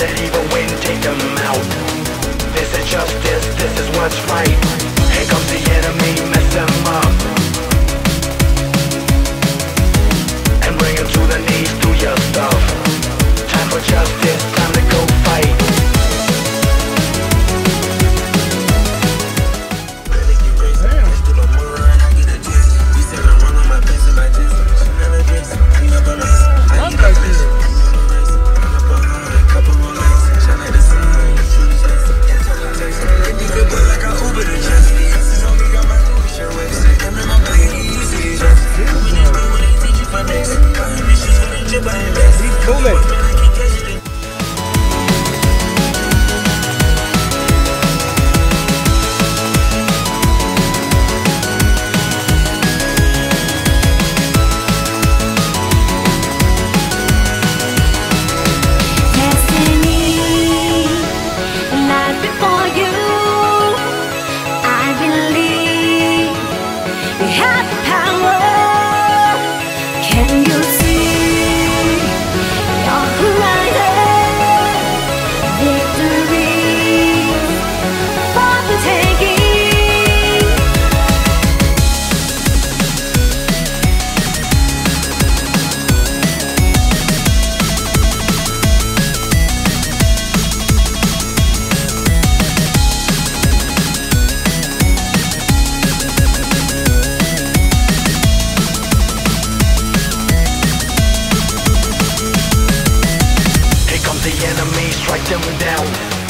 let evil win, take them out. This is justice, this is what's right. Here comes the enemy, mess them up and bring them to the knees, do your stuff. Time for justice, time to go fight. Strike them down.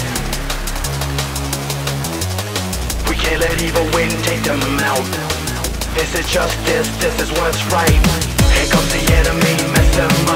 We can't let evil win, take them out. This is justice, this is what's right. Here comes the enemy, mess them up.